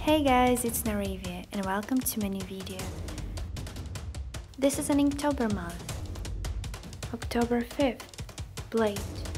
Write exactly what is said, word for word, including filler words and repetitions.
Hey guys, it's Naurevya and welcome to my new video. This is an Inktober month. October fifth, Blade.